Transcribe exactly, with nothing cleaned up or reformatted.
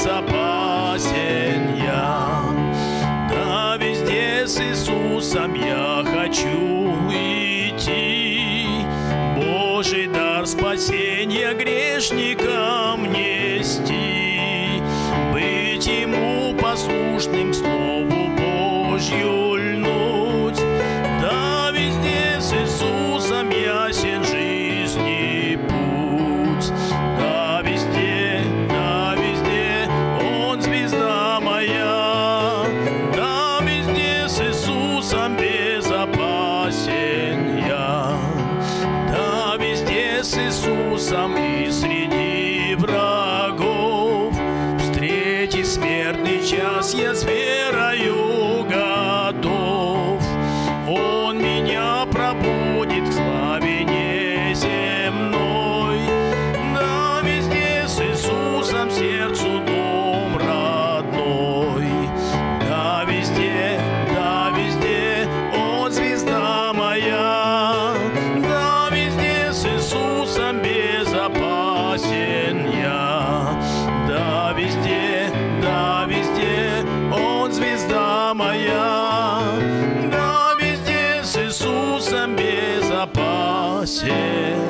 безопасен я. Да, везде с Иисусом я хочу идти. Божий дар спасения грешникам нести, быть Ему послушным, Слову Божью льнуть. Да, везде с Иисусом ясен жизни путь. Да, везде, да, везде Он звезда моя. Да, везде с Иисусом безопасен я. Да, везде с Иисусом и среди врагов. Встретить смертный час я с верою готов. Он меня пробудит к славе неземной. Да, везде с Иисусом сердцу дом родной. Да, везде, да, везде Он звезда моя. Да, везде с Иисусом безопасен я. Да, везде, да, везде Он звезда моя. Да, везде с Иисусом безопасен